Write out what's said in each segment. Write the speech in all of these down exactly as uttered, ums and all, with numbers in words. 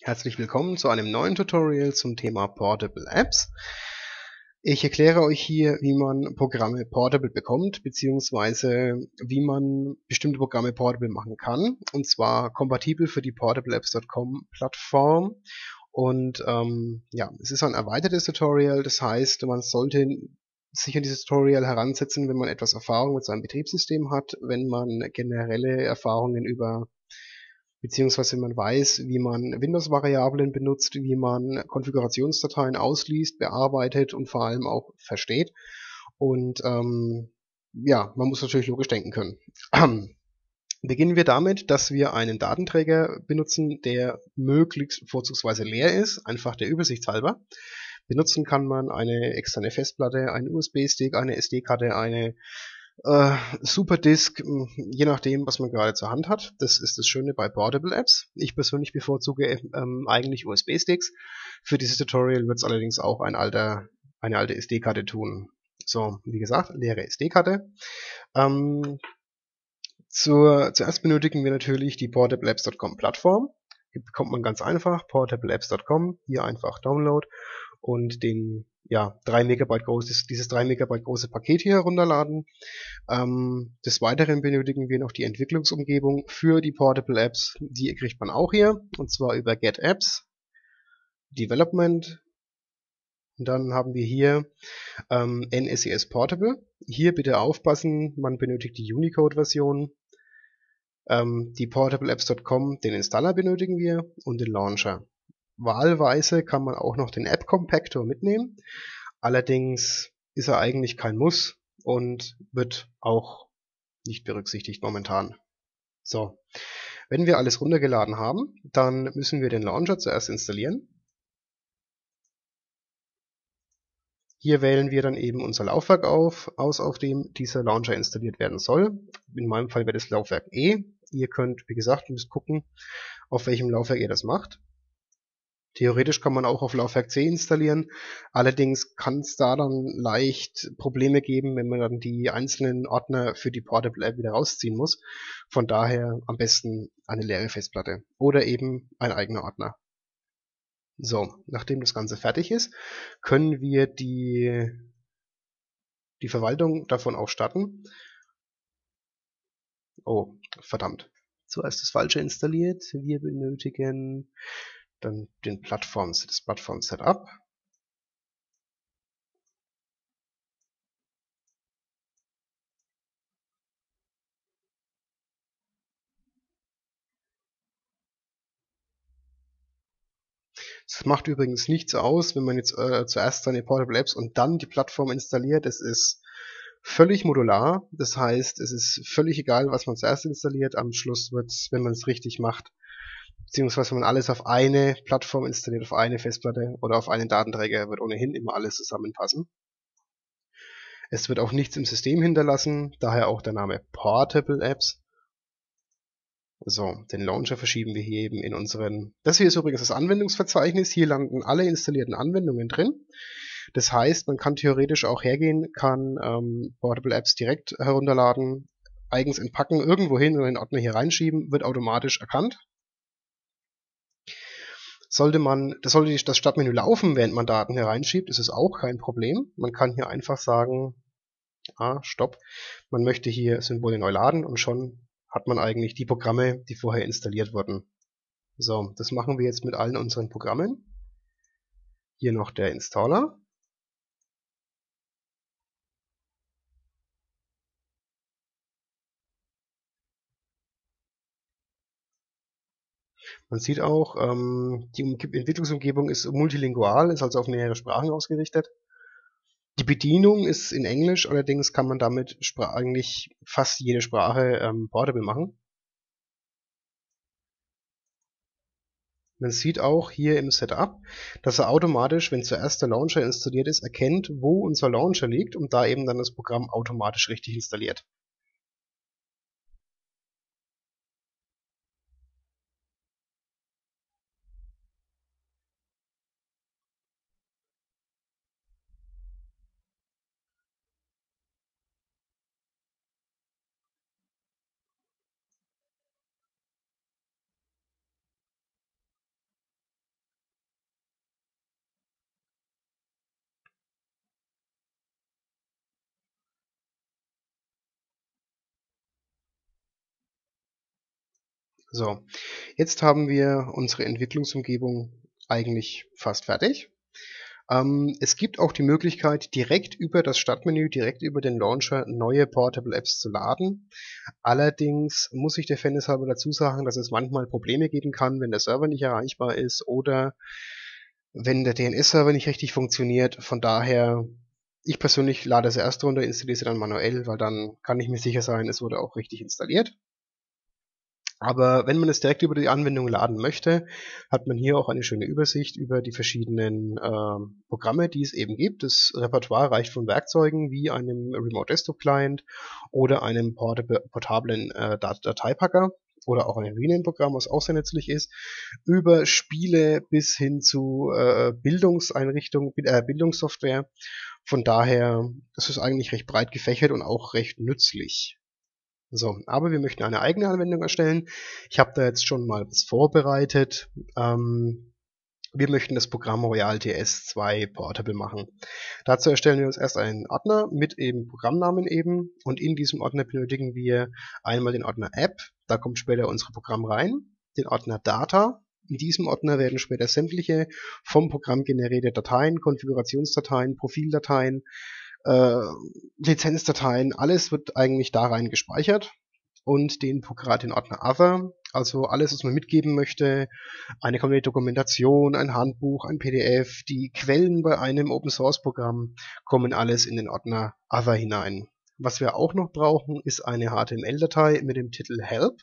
Herzlich willkommen zu einem neuen Tutorial zum Thema Portable Apps. Ich erkläre euch hier, wie man Programme portable bekommt, beziehungsweise wie man bestimmte Programme portable machen kann, und zwar kompatibel für die portable apps Punkt com Plattform. Und ähm, ja, es ist ein erweitertes Tutorial, das heißt, man sollte sich an dieses Tutorial heransetzen, wenn man etwas Erfahrung mit seinem Betriebssystem hat, wenn man generelle Erfahrungen über beziehungsweise man weiß, wie man Windows-Variablen benutzt, wie man Konfigurationsdateien ausliest, bearbeitet und vor allem auch versteht. Und ähm, ja, man muss natürlich logisch denken können. Beginnen wir damit, dass wir einen Datenträger benutzen, der möglichst vorzugsweise leer ist, einfach der Übersicht halber. Benutzen kann man eine externe Festplatte, einen U S B-Stick, eine S D-Karte, eine äh, Superdisk, je nachdem, was man gerade zur Hand hat. Das ist das Schöne bei Portable Apps. Ich persönlich bevorzuge ähm, eigentlich U S B-Sticks. Für dieses Tutorial wird es allerdings auch ein alter, eine alte S D-Karte tun. So, wie gesagt, leere S D-Karte. Ähm, zur, zuerst benötigen wir natürlich die portable apps Punkt com Plattform. Die bekommt man ganz einfach, portable apps Punkt com, hier einfach Download und den ja, drei Megabyte großes, dieses drei Megabyte große Paket hier herunterladen. Ähm, des Weiteren benötigen wir noch die Entwicklungsumgebung für die Portable Apps. Die kriegt man auch hier, und zwar über Get Apps, Development. Und dann haben wir hier ähm, N S E S Portable. Hier bitte aufpassen, man benötigt die Unicode-Version. Ähm, die portable apps Punkt com, den Installer benötigen wir und den Launcher. Wahlweise kann man auch noch den App Compactor mitnehmen. Allerdings ist er eigentlich kein Muss und wird auch nicht berücksichtigt momentan. So, wenn wir alles runtergeladen haben, dann müssen wir den Launcher zuerst installieren. Hier wählen wir dann eben unser Laufwerk auf, aus, auf dem dieser Launcher installiert werden soll. In meinem Fall wäre das Laufwerk E. Ihr könnt, wie gesagt, müsst gucken, auf welchem Laufwerk ihr das macht. Theoretisch kann man auch auf Laufwerk C installieren, allerdings kann es da dann leicht Probleme geben, wenn man dann die einzelnen Ordner für die Portable App wieder rausziehen muss. Von daher am besten eine leere Festplatte oder eben ein eigener Ordner. So, nachdem das Ganze fertig ist, können wir die, die Verwaltung davon auch starten. Oh, verdammt. Zuerst das Falsche installiert. Wir benötigen dann den Plattform, das Plattform-Setup. Es macht übrigens nichts aus, wenn man jetzt äh, zuerst seine Portable Apps und dann die Plattform installiert. Es ist völlig modular. Das heißt, es ist völlig egal, was man zuerst installiert. Am Schluss wird es, wenn man es richtig macht, beziehungsweise wenn man alles auf eine Plattform installiert, auf eine Festplatte oder auf einen Datenträger, wird ohnehin immer alles zusammenpassen. Es wird auch nichts im System hinterlassen, daher auch der Name Portable Apps. So, den Launcher verschieben wir hier eben in unseren... Das hier ist übrigens das Anwendungsverzeichnis. Hier landen alle installierten Anwendungen drin. Das heißt, man kann theoretisch auch hergehen, kann ähm, Portable Apps direkt herunterladen, eigens entpacken, irgendwo hin und den Ordner hier reinschieben, wird automatisch erkannt. Sollte man, das sollte das Startmenü laufen, während man Daten hereinschiebt, ist es auch kein Problem. Man kann hier einfach sagen, ah, Stopp, man möchte hier Symbole neu laden und schon hat man eigentlich die Programme, die vorher installiert wurden. So, das machen wir jetzt mit allen unseren Programmen. Hier noch der Installer. Man sieht auch, ähm, die Entwicklungsumgebung ist multilingual, ist also auf mehrere Sprachen ausgerichtet. Die Bedienung ist in Englisch, allerdings kann man damit eigentlich fast jede Sprache ähm, portable machen. Man sieht auch hier im Setup, dass er automatisch, wenn zuerst der Launcher installiert ist, erkennt, wo unser Launcher liegt und da eben dann das Programm automatisch richtig installiert. So, jetzt haben wir unsere Entwicklungsumgebung eigentlich fast fertig. Ähm, es gibt auch die Möglichkeit, direkt über das Startmenü, direkt über den Launcher neue Portable Apps zu laden. Allerdings muss ich der Fairness halber dazu sagen, dass es manchmal Probleme geben kann, wenn der Server nicht erreichbar ist oder wenn der D N S-Server nicht richtig funktioniert. Von daher, ich persönlich lade es erst runter, installiere sie dann manuell, weil dann kann ich mir sicher sein, es wurde auch richtig installiert. Aber wenn man es direkt über die Anwendung laden möchte, hat man hier auch eine schöne Übersicht über die verschiedenen äh, Programme, die es eben gibt. Das Repertoire reicht von Werkzeugen wie einem Remote Desktop Client oder einem portable, portablen äh, Dateipacker oder auch ein Rename-Programm, was auch sehr nützlich ist, über Spiele bis hin zu äh, Bildungseinrichtungen, äh, Bildungssoftware. Von daher, das ist eigentlich recht breit gefächert und auch recht nützlich. So, aber wir möchten eine eigene Anwendung erstellen. Ich habe da jetzt schon mal was vorbereitet. Ähm, wir möchten das Programm Royal T S zwei Portable machen. Dazu erstellen wir uns erst einen Ordner mit eben Programmnamen eben und in diesem Ordner benötigen wir einmal den Ordner App, da kommt später unser Programm rein, den Ordner Data. In diesem Ordner werden später sämtliche vom Programm generierte Dateien, Konfigurationsdateien, Profildateien, äh, Lizenzdateien, alles wird eigentlich da rein gespeichert und den, den Ordner Other, also alles, was man mitgeben möchte, eine komplette Dokumentation, ein Handbuch, ein P D F, die Quellen bei einem Open-Source-Programm, kommen alles in den Ordner Other hinein. Was wir auch noch brauchen, ist eine H T M L-Datei mit dem Titel Help.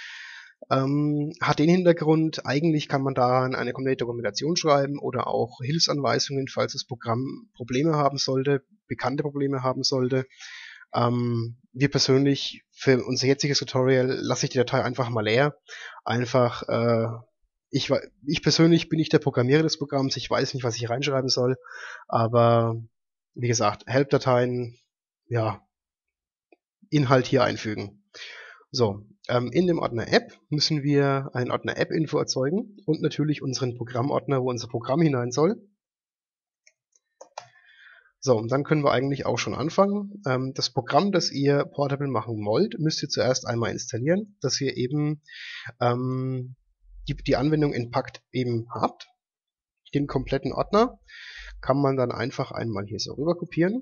Ähm, hat den Hintergrund, eigentlich kann man daran eine komplette Dokumentation schreiben oder auch Hilfsanweisungen, falls das Programm Probleme haben sollte, bekannte Probleme haben sollte. Ähm, wir persönlich, für unser jetziges Tutorial, lasse ich die Datei einfach mal leer. Einfach, äh, ich, ich persönlich bin nicht der Programmierer des Programms, ich weiß nicht, was ich reinschreiben soll, aber wie gesagt, Help-Dateien, ja, Inhalt hier einfügen. So, ähm, in dem Ordner App müssen wir einen Ordner App-Info erzeugen und natürlich unseren Programmordner, wo unser Programm hinein soll. So, und dann können wir eigentlich auch schon anfangen. Ähm, das Programm, das ihr portable machen wollt, müsst ihr zuerst einmal installieren, dass ihr eben ähm, die, die Anwendung Inpakt eben habt. Den kompletten Ordner kann man dann einfach einmal hier so rüber kopieren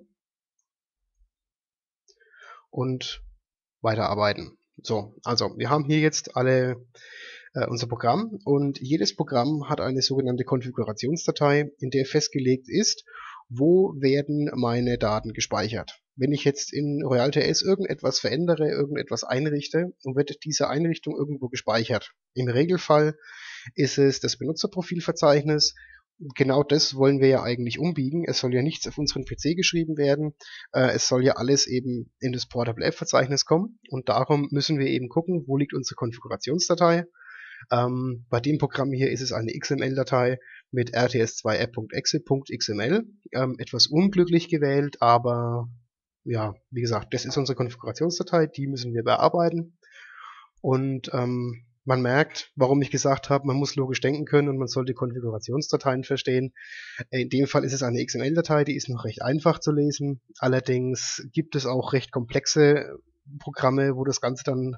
und weiterarbeiten. So, also wir haben hier jetzt alle äh, unser Programm und jedes Programm hat eine sogenannte Konfigurationsdatei, in der festgelegt ist, wo werden meine Daten gespeichert. Wenn ich jetzt in Royal T S irgendetwas verändere, irgendetwas einrichte, dann wird diese Einrichtung irgendwo gespeichert. Im Regelfall ist es das Benutzerprofilverzeichnis. Genau das wollen wir ja eigentlich umbiegen. Es soll ja nichts auf unseren P C geschrieben werden. Äh, es soll ja alles eben in das Portable App Verzeichnis kommen. Und darum müssen wir eben gucken, wo liegt unsere Konfigurationsdatei. Ähm, bei dem Programm hier ist es eine X M L-Datei mit R T S zwei app.exe punkt X M L. Ähm, etwas unglücklich gewählt, aber ja, wie gesagt, das ist unsere Konfigurationsdatei. Die müssen wir bearbeiten. Und ähm, man merkt, warum ich gesagt habe, man muss logisch denken können und man sollte Konfigurationsdateien verstehen. In dem Fall ist es eine X M L-Datei, die ist noch recht einfach zu lesen. Allerdings gibt es auch recht komplexe Programme, wo das Ganze dann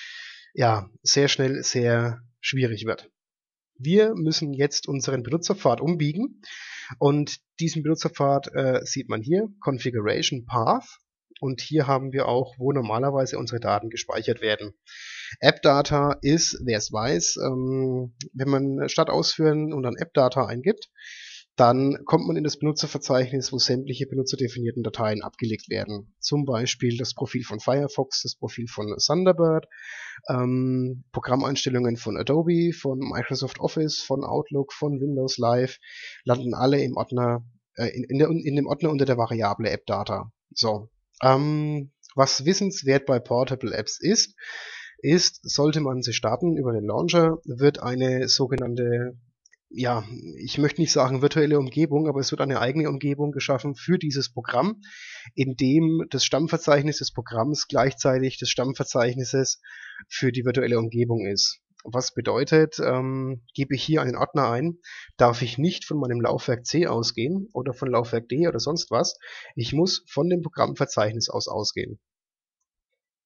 ja sehr schnell sehr schwierig wird. Wir müssen jetzt unseren Benutzerpfad umbiegen und diesen Benutzerpfad äh, sieht man hier, Configuration Path. Und hier haben wir auch, wo normalerweise unsere Daten gespeichert werden. AppData ist, wer es weiß, ähm, wenn man statt ausführen und dann AppData eingibt, dann kommt man in das Benutzerverzeichnis, wo sämtliche benutzerdefinierten Dateien abgelegt werden. Zum Beispiel das Profil von Firefox, das Profil von Thunderbird, ähm, Programmeinstellungen von Adobe, von Microsoft Office, von Outlook, von Windows Live, landen alle im Ordner, äh, in, in, der, in dem Ordner unter der Variable AppData. So, ähm, was wissenswert bei Portable Apps ist, ist, sollte man sie starten über den Launcher, wird eine sogenannte, ja, ich möchte nicht sagen virtuelle Umgebung, aber es wird eine eigene Umgebung geschaffen für dieses Programm, in dem das Stammverzeichnis des Programms gleichzeitig des Stammverzeichnisses für die virtuelle Umgebung ist. Was bedeutet, ähm, gebe ich hier einen Ordner ein, darf ich nicht von meinem Laufwerk C ausgehen oder von Laufwerk D oder sonst was. Ich muss von dem Programmverzeichnis aus ausgehen.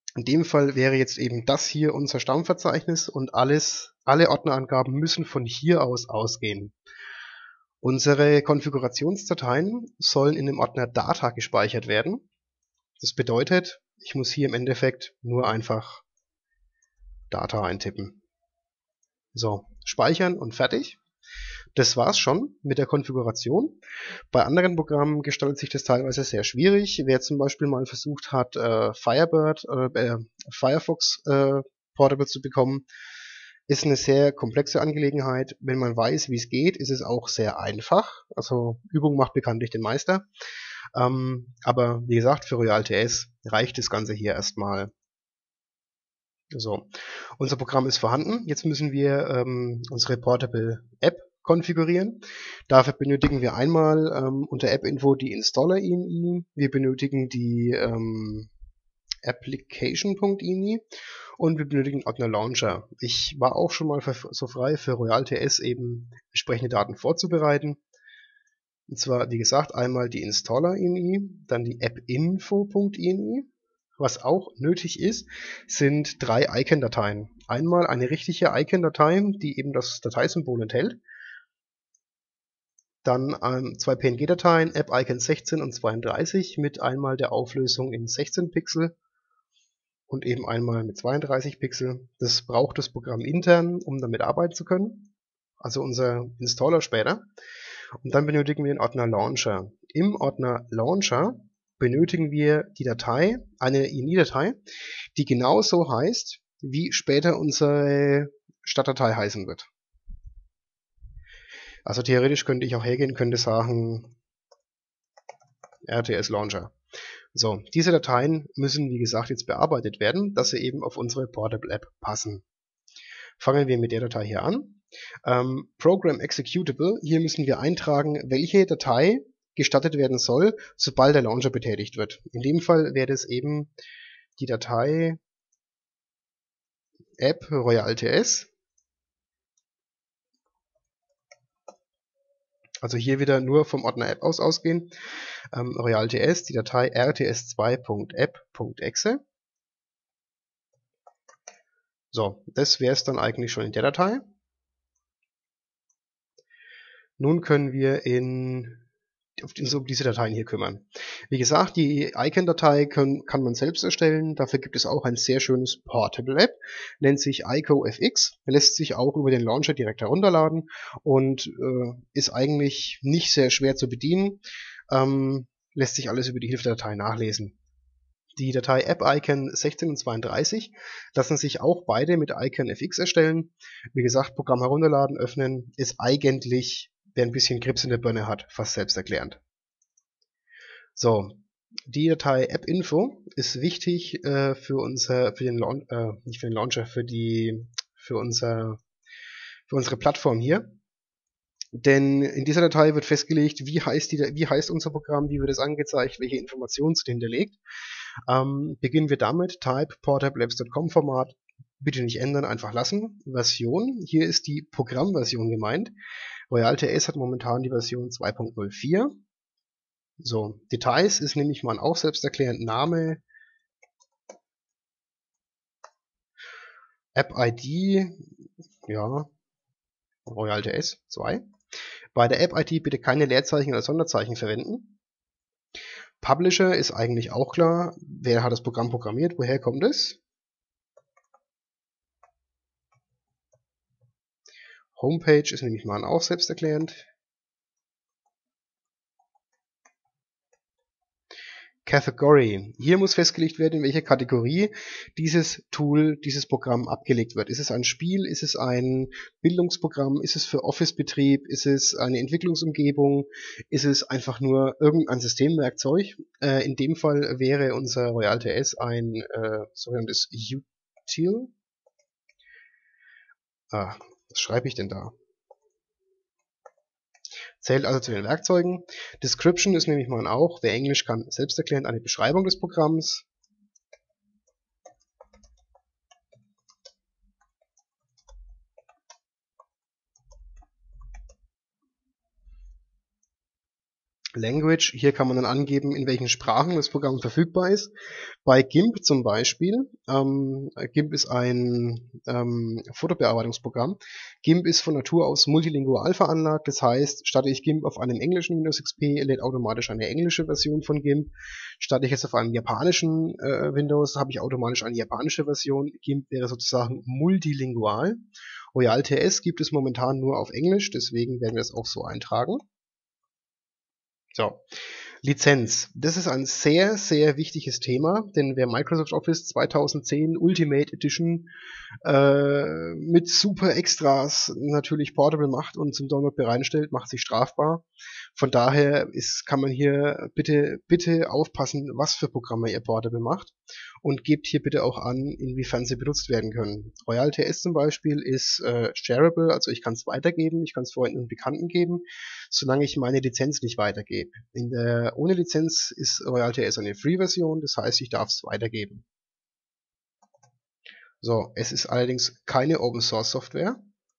In dem Fall wäre jetzt eben das hier unser Stammverzeichnis und alles, alle Ordnerangaben müssen von hier aus ausgehen. Unsere Konfigurationsdateien sollen in dem Ordner Data gespeichert werden. Das bedeutet, ich muss hier im Endeffekt nur einfach Data eintippen. So, speichern und fertig. Das war's schon mit der Konfiguration. Bei anderen Programmen gestaltet sich das teilweise sehr schwierig. Wer zum Beispiel mal versucht hat, äh, Firebird oder äh, Firefox äh, Portable zu bekommen, ist eine sehr komplexe Angelegenheit. Wenn man weiß, wie es geht, ist es auch sehr einfach. Also Übung macht bekanntlich den Meister. Ähm, aber wie gesagt, für RoyalTS reicht das Ganze hier erstmal. So, unser Programm ist vorhanden. Jetzt müssen wir ähm, unsere Portable App konfigurieren. Dafür benötigen wir einmal ähm, unter App-Info die Installer-I N I. Wir benötigen die ähm, Application.ini und wir benötigen Ordner Launcher. Ich war auch schon mal für, so frei für RoyalTS eben entsprechende Daten vorzubereiten. Und zwar, wie gesagt, einmal die Installer-I N I, dann die App-Info.ini. Was auch nötig ist, sind drei Icon-Dateien. Einmal eine richtige Icon-Datei, die eben das Dateisymbol enthält. Dann ähm, zwei P N G-Dateien, App-Icon sechzehn und zweiunddreißig mit einmal der Auflösung in sechzehn Pixel und eben einmal mit zweiunddreißig Pixel. Das braucht das Programm intern, um damit arbeiten zu können. Also unser Installer später. Und dann benötigen wir den Ordner Launcher. Im Ordner Launcher benötigen wir die Datei, eine I N I-Datei, die genauso heißt, wie später unsere Startdatei heißen wird. Also theoretisch könnte ich auch hergehen, könnte sagen R T S Launcher. So, diese Dateien müssen, wie gesagt, jetzt bearbeitet werden, dass sie eben auf unsere Portable App passen. Fangen wir mit der Datei hier an. Ähm, Program Executable, hier müssen wir eintragen, welche Datei gestartet werden soll, sobald der Launcher betätigt wird. In dem Fall wäre es eben die Datei App RoyalTS. Also hier wieder nur vom Ordner App aus ausgehen. Ähm, RoyalTS, die Datei r t s zwei punkt app punkt e x e. So, das wäre es dann eigentlich schon in der Datei. Nun können wir in auf die, um diese Dateien hier kümmern. Wie gesagt, die Icon-Datei kann, kann man selbst erstellen. Dafür gibt es auch ein sehr schönes Portable App, nennt sich IcoFX, lässt sich auch über den Launcher direkt herunterladen und äh, ist eigentlich nicht sehr schwer zu bedienen. Ähm, lässt sich alles über die Hilfe der Datei nachlesen. Die Datei App-Icon sechzehn und zweiunddreißig lassen sich auch beide mit IconFX erstellen. Wie gesagt, Programm herunterladen, öffnen, ist eigentlich, wer ein bisschen Grips in der Birne hat, fast selbsterklärend. So, die Datei App-Info ist wichtig äh, für unser, für den Laun äh, nicht für den Launcher, für die, für unser, für unsere Plattform hier. Denn in dieser Datei wird festgelegt, wie heißt, die, wie heißt unser Programm, wie wird es angezeigt, welche Informationen sind hinterlegt. Ähm, beginnen wir damit, Type portablelabs punkt com Format, bitte nicht ändern, einfach lassen. Version, hier ist die Programmversion gemeint. RoyalTS hat momentan die Version zwei punkt null vier. So, Details ist nämlich mal auch selbsterklärend Name, App-I D, ja, RoyalTS zwei. Bei der App-I D bitte keine Leerzeichen oder Sonderzeichen verwenden. Publisher ist eigentlich auch klar. Wer hat das Programm programmiert? Woher kommt es? Homepage ist nämlich mal auch selbsterklärend. Category. Hier muss festgelegt werden, in welcher Kategorie dieses Tool, dieses Programm abgelegt wird. Ist es ein Spiel? Ist es ein Bildungsprogramm? Ist es für Office-Betrieb? Ist es eine Entwicklungsumgebung? Ist es einfach nur irgendein Systemwerkzeug? Äh, in dem Fall wäre unser RoyalTS ein äh, sogenanntes Util. Ah, was schreibe ich denn da? Zählt also zu den Werkzeugen. Description ist nämlich mal auch, wer Englisch kann, selbsterklärend eine Beschreibung des Programms. Language, hier kann man dann angeben, in welchen Sprachen das Programm verfügbar ist. Bei GIMP zum Beispiel, ähm, GIMP ist ein ähm, Fotobearbeitungsprogramm. GIMP ist von Natur aus multilingual veranlagt, das heißt, starte ich GIMP auf einem englischen Windows X P, lädt automatisch eine englische Version von GIMP. Starte ich jetzt auf einem japanischen äh, Windows, habe ich automatisch eine japanische Version. GIMP wäre sozusagen multilingual. RoyalTS gibt es momentan nur auf Englisch, deswegen werden wir es auch so eintragen. So, Lizenz. Das ist ein sehr, sehr wichtiges Thema, denn wer Microsoft Office zweitausendzehn Ultimate Edition äh, mit super Extras natürlich portable macht und zum Download bereitstellt, macht sich strafbar. Von daher ist, kann man hier bitte, bitte aufpassen, was für Programme ihr portable macht und gebt hier bitte auch an, inwiefern sie benutzt werden können. RoyalTS zum Beispiel ist äh, shareable, also ich kann es weitergeben, ich kann es Freunden und Bekannten geben, solange ich meine Lizenz nicht weitergebe. In der, ohne Lizenz ist RoyalTS eine Free-Version, das heißt, ich darf es weitergeben. So, es ist allerdings keine Open Source Software.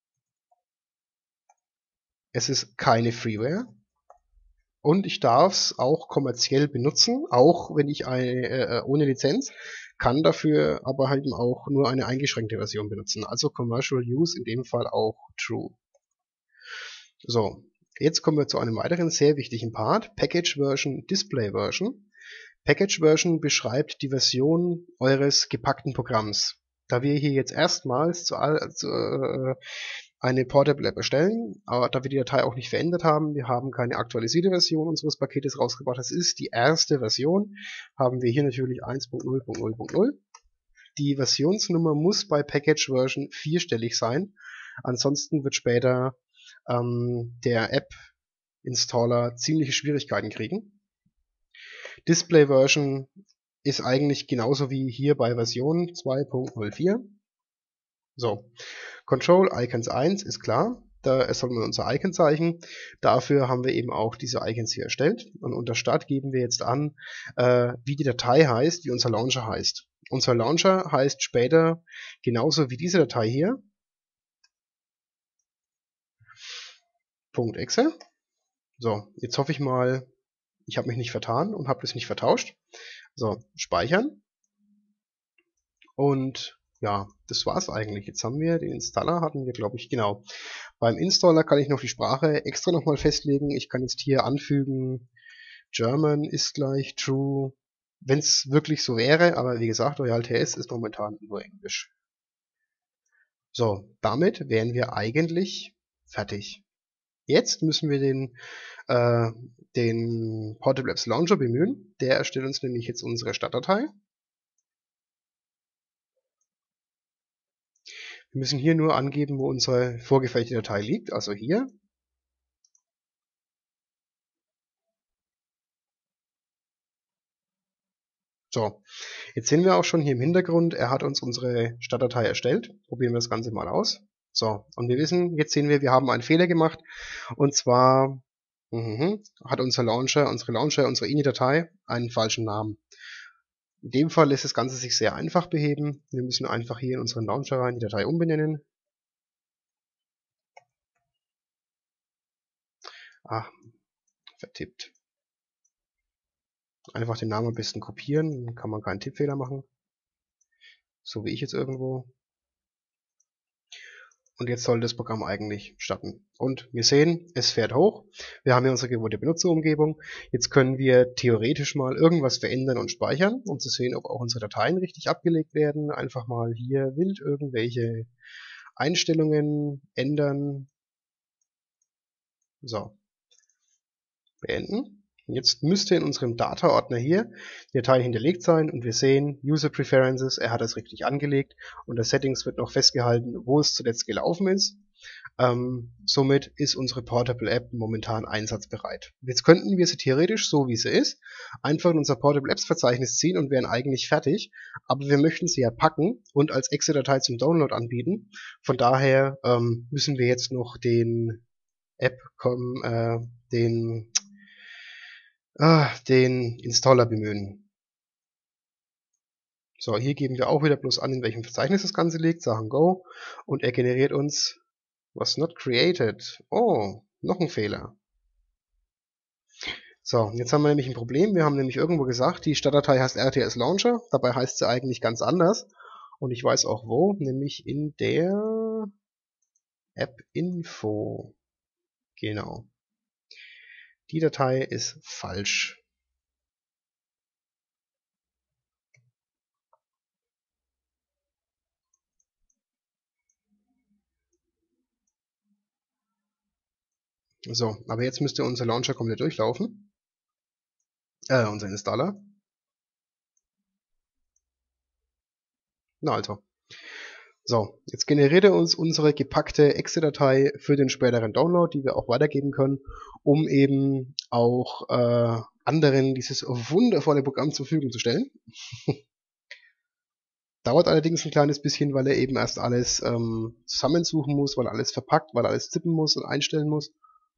Es ist keine Freeware. Und ich darf es auch kommerziell benutzen, auch wenn ich eine, äh, ohne Lizenz, kann dafür aber halt auch nur eine eingeschränkte Version benutzen. Also Commercial Use in dem Fall auch True. So, jetzt kommen wir zu einem weiteren sehr wichtigen Part, Package Version, Display Version. Package Version beschreibt die Version eures gepackten Programms. Da wir hier jetzt erstmals zu, zu, äh, eine Portable App erstellen, aber da wir die Datei auch nicht verändert haben, wir haben keine aktualisierte Version unseres Paketes rausgebracht, das ist die erste Version, haben wir hier natürlich eins Punkt null Punkt null Punkt null. Die Versionsnummer muss bei Package Version vierstellig sein, ansonsten wird später ähm, der App-Installer ziemliche Schwierigkeiten kriegen. Display Version ist eigentlich genauso wie hier bei Version zwei Punkt null vier. So, Control Icons eins ist klar, da erstellen wir unser Icon-Zeichen. Dafür haben wir eben auch diese Icons hier erstellt. Und unter Start geben wir jetzt an, äh, wie die Datei heißt, wie unser Launcher heißt. Unser Launcher heißt später genauso wie diese Datei hier .exe. So, jetzt hoffe ich mal, ich habe mich nicht vertan und habe das nicht vertauscht. So, speichern. Und ja, das war's eigentlich. Jetzt haben wir den Installer, hatten wir, glaube ich, genau. Beim Installer kann ich noch die Sprache extra nochmal festlegen. Ich kann jetzt hier anfügen, German ist gleich true, wenn es wirklich so wäre, aber wie gesagt, RoyalTS ist momentan nur Englisch. So, damit wären wir eigentlich fertig. Jetzt müssen wir den, äh, den Portable Apps Launcher bemühen. Der erstellt uns nämlich jetzt unsere Startdatei. Wir müssen hier nur angeben, wo unsere vorgefertigte Datei liegt, also hier. So, jetzt sehen wir auch schon hier im Hintergrund, er hat uns unsere Startdatei erstellt. Probieren wir das Ganze mal aus. So, und wir wissen, jetzt sehen wir, wir haben einen Fehler gemacht. Und zwar mhm, hat unser Launcher, unsere Launcher, unsere ini-Datei einen falschen Namen. In dem Fall lässt das Ganze sich sehr einfach beheben. Wir müssen einfach hier in unseren Launcher rein die Datei umbenennen. Ah, vertippt. Einfach den Namen am besten kopieren, dann kann man keinen Tippfehler machen. So wie ich jetzt irgendwo. Und jetzt soll das Programm eigentlich starten. Und wir sehen, es fährt hoch. Wir haben hier unsere gewohnte Benutzerumgebung. Jetzt können wir theoretisch mal irgendwas verändern und speichern, um zu sehen, ob auch unsere Dateien richtig abgelegt werden. Einfach mal hier wild irgendwelche Einstellungen ändern. So. Beenden. Jetzt müsste in unserem Data-Ordner hier die Datei hinterlegt sein und wir sehen User Preferences, er hat das richtig angelegt. Unter Settings wird noch festgehalten, wo es zuletzt gelaufen ist. Ähm, somit ist unsere Portable App momentan einsatzbereit. Jetzt könnten wir sie theoretisch, so wie sie ist, einfach in unser Portable Apps Verzeichnis ziehen und wären eigentlich fertig. Aber wir möchten sie ja packen und als Exe-Datei zum Download anbieten. Von daher ähm, müssen wir jetzt noch den App, äh, den Ah, den Installer bemühen. So, hier geben wir auch wieder bloß an, in welchem Verzeichnis das Ganze liegt, sagen Go und er generiert uns was not created. Oh, noch ein Fehler. So, jetzt haben wir nämlich ein Problem. Wir haben nämlich irgendwo gesagt, die Startdatei heißt R T S Launcher. Dabei heißt sie eigentlich ganz anders. Und ich weiß auch wo, nämlich in der App-Info. Genau. Die Datei ist falsch. So, aber jetzt müsste unser Launcher komplett durchlaufen. Äh, unser Installer. Na also. So, jetzt generiert er uns unsere gepackte Exe-Datei für den späteren Download, die wir auch weitergeben können, um eben auch äh, anderen dieses wundervolle Programm zur Verfügung zu stellen. Dauert allerdings ein kleines bisschen, weil er eben erst alles ähm, zusammensuchen muss, weil er alles verpackt, weil er alles zippen muss und einstellen muss.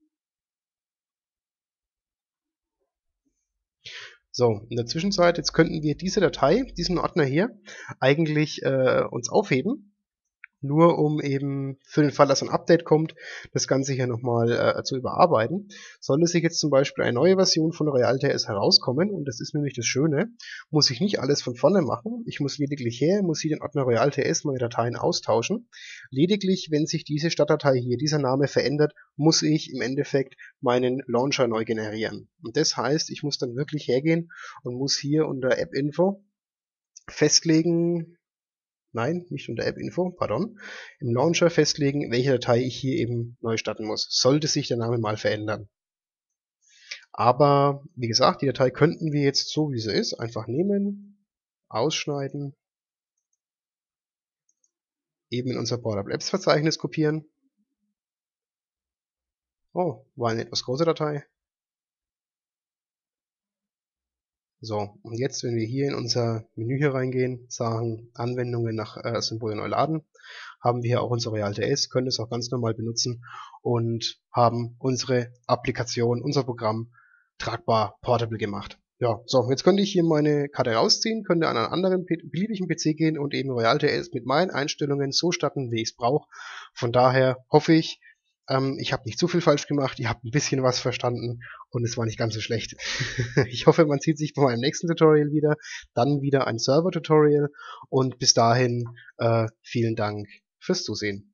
So, in der Zwischenzeit, jetzt könnten wir diese Datei, diesen Ordner hier, eigentlich äh, uns aufheben. Nur um eben für den Fall, dass ein Update kommt, das Ganze hier nochmal äh, zu überarbeiten. Sollte sich jetzt zum Beispiel eine neue Version von RealTS herauskommen, und das ist nämlich das Schöne, muss ich nicht alles von vorne machen. Ich muss lediglich her, muss hier den Ordner RealTS meine Dateien austauschen. Lediglich, wenn sich diese Startdatei hier, dieser Name verändert, muss ich im Endeffekt meinen Launcher neu generieren. Und das heißt, ich muss dann wirklich hergehen und muss hier unter App-Info festlegen, Nein, nicht unter App-Info, pardon. Im Launcher festlegen, welche Datei ich hier eben neu starten muss. Sollte sich der Name mal verändern. Aber, wie gesagt, die Datei könnten wir jetzt so, wie sie ist, einfach nehmen, ausschneiden, eben in unser Portable Apps Verzeichnis kopieren. Oh, war eine etwas große Datei. So, und jetzt, wenn wir hier in unser Menü hier reingehen, sagen Anwendungen nach äh, Symbol neu laden, haben wir hier auch unser RealTS, können es auch ganz normal benutzen und haben unsere Applikation, unser Programm tragbar portable gemacht. Ja, so, jetzt könnte ich hier meine Karte rausziehen, könnte an einen anderen beliebigen P C gehen und eben RealTS mit meinen Einstellungen so starten, wie ich es brauche. Von daher hoffe ich, ähm, ich habe nicht zu viel falsch gemacht, ihr habt ein bisschen was verstanden und es war nicht ganz so schlecht. Ich hoffe, man sieht sich bei meinem nächsten Tutorial wieder, dann wieder ein Server-Tutorial und bis dahin äh, vielen Dank fürs Zusehen.